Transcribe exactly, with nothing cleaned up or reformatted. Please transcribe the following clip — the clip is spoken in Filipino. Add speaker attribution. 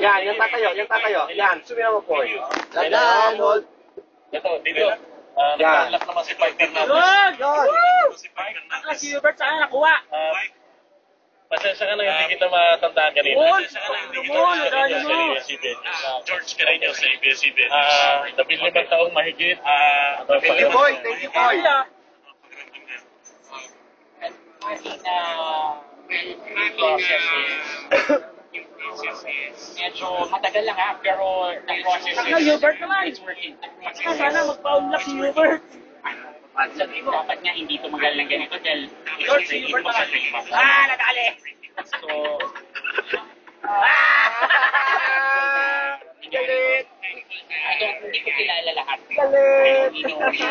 Speaker 1: Yan, yan tatayo, yan tatayo. Yan, sumiyan mo po. Dadan, hold.
Speaker 2: Ito, dito. Uh,
Speaker 1: Yan.
Speaker 2: Naglalak naman si partner natin.
Speaker 3: Good!
Speaker 1: Yun.
Speaker 2: Si partner natin.
Speaker 3: Ah, si Hubert saan nakuha?
Speaker 2: Uh, pasensya ka na hindi kita matandaan kanina.
Speaker 3: Paul!
Speaker 2: Pasensya ka na hindi kita
Speaker 3: Paul,
Speaker 2: matandaan
Speaker 3: dahil
Speaker 2: sa
Speaker 3: mo.
Speaker 2: A B S C B N. Uh, George Carreño sa A B S C B N. Ah, labing limang taong mahigit. Ah,
Speaker 1: Thank you, boy. Thank you, boy.
Speaker 3: Ah,
Speaker 4: Yung process is, yung process is, medyo matagal lang ha, pero the process
Speaker 3: Saka
Speaker 4: is,
Speaker 3: Hubert naman.
Speaker 4: it's working. The process
Speaker 3: Ah, sana
Speaker 4: is,
Speaker 3: magpa-unlock si Hubert.
Speaker 4: sabi mo, dapat nga hindi tumagal ng ganito dahil
Speaker 3: George,
Speaker 4: it's
Speaker 3: Hubert naman.
Speaker 4: three months.
Speaker 3: Ah, nadali!
Speaker 4: So,
Speaker 3: Ah!
Speaker 4: galit! I don't, hindi ko kilala lahat.
Speaker 3: Galit!
Speaker 4: Pero, you know,